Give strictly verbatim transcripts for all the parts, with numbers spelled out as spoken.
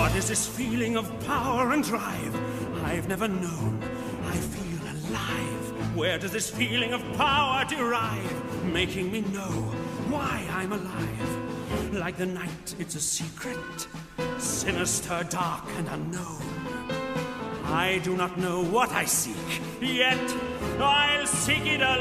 What is this feeling of power and drive I've never known? I feel alive. Where does this feeling of power derive, making me know why I'm alive? Like the night, it's a secret, sinister, dark, and unknown. I do not know what I seek, yet I'll seek it alone.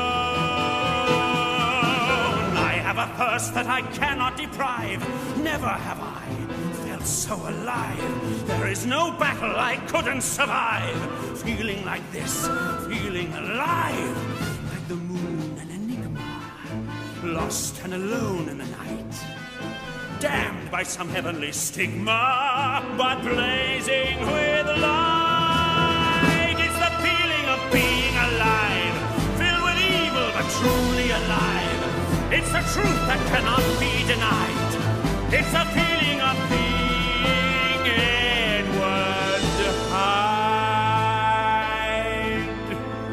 I have a thirst that I cannot deprive. Never have I felt so alive. There is no battle I couldn't survive. Feeling like this, feeling alive. Like the moon, an enigma, lost and alone in the night. Damned by some heavenly stigma, but blazing with light. It's the feeling of being alive, filled with evil but truly alive. It's the truth that cannot be denied. It's the feeling of being Edward Hyde.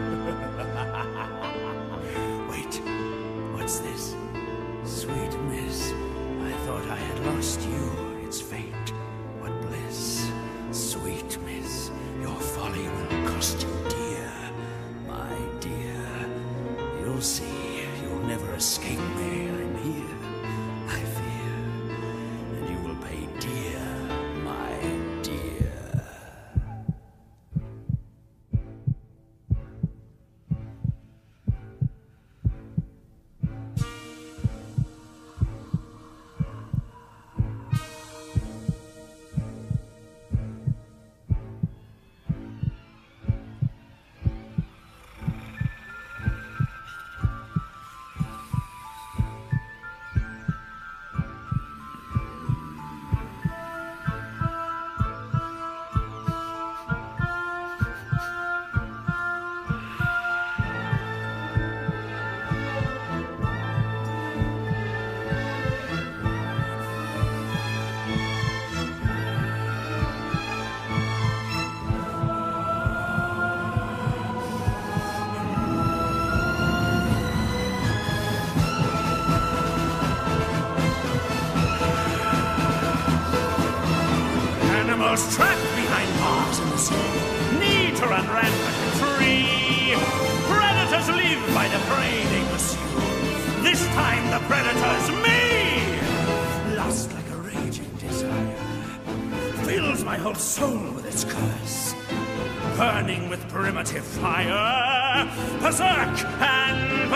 Wait, what's this? Sweet miss, I thought I had lost you. It's fate. What bliss. Sweet miss, your folly will cost you dear. My dear, you'll see, you'll never escape me. I'm here, I fear, and you will pay dear, my dear. Trapped behind bars in the sea, need to run rampant and free. Predators live by the prey they pursue. This time the predator's me. Lust like a raging desire fills my whole soul with its curse, burning with primitive fire, berserk and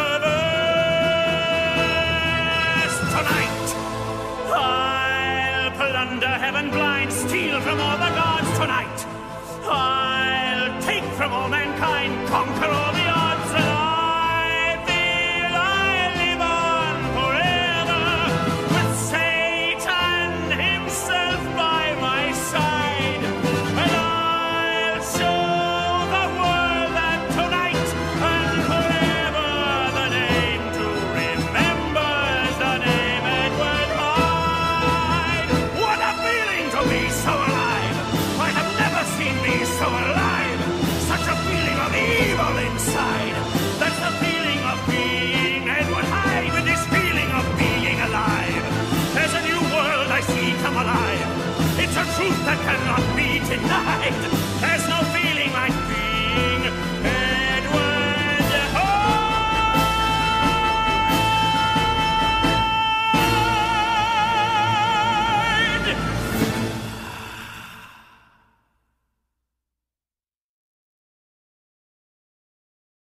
perverse. Tonight I'll plunder heaven blind, steal from all the gods tonight. I'll take from all mankind, conquer all the odds, and I feel I live on forever with Satan himself by my side. And I'll show the world that tonight and forever the name to remember is the name Edward Hyde. What a feeling to be so alive! I have never seen me so alive. Such a feeling of evil inside. That's the feeling of being Edward Hyde, with this feeling of being alive. There's a new world I see come alive. It's a truth that cannot be denied.